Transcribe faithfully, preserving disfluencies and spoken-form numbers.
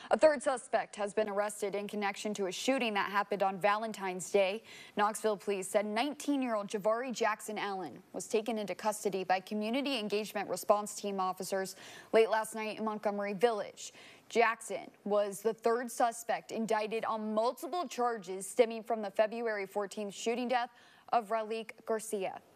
A third suspect has been arrested in connection to a shooting that happened on Valentine's Day. Knoxville police said nineteen-year-old Javari Jackson-Allen was taken into custody by community engagement response team officers late last night in Montgomery Village. Jackson was the third suspect indicted on multiple charges stemming from the February fourteenth shooting death of Rahleik Garcia.